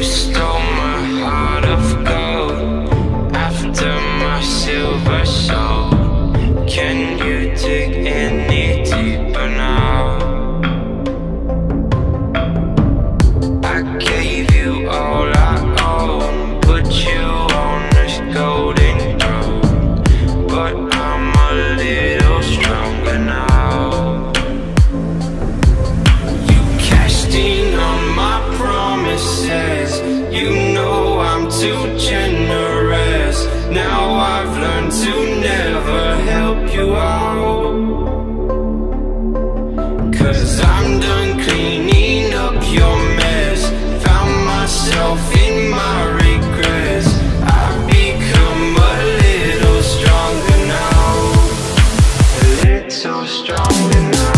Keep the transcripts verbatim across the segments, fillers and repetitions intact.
You stole my heart of gold after my silver soul. Can you dig any deeper now? I gave you all I own, put you on this golden throne, but I'm a little stronger now. You cashed in on my promises, you know I'm too generous. Now I've learned to never help you out, 'cause I'm done cleaning up your mess. Found myself in my regrets. I've become a little stronger now, a little stronger now.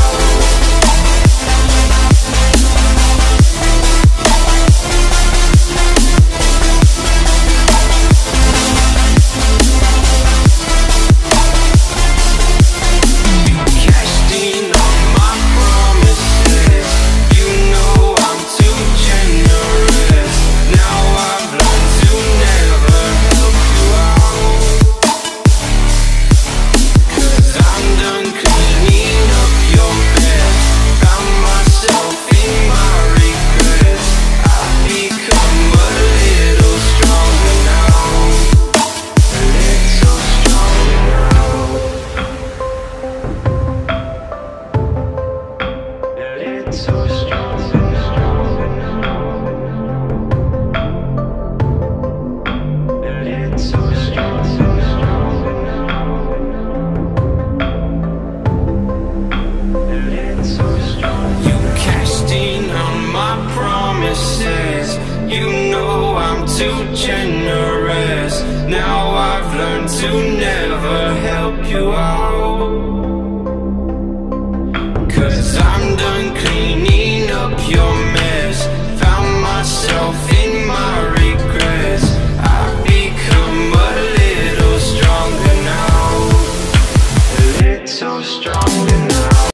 You know I'm too generous. Now I've learned to never help you out, 'cause I'm done cleaning up your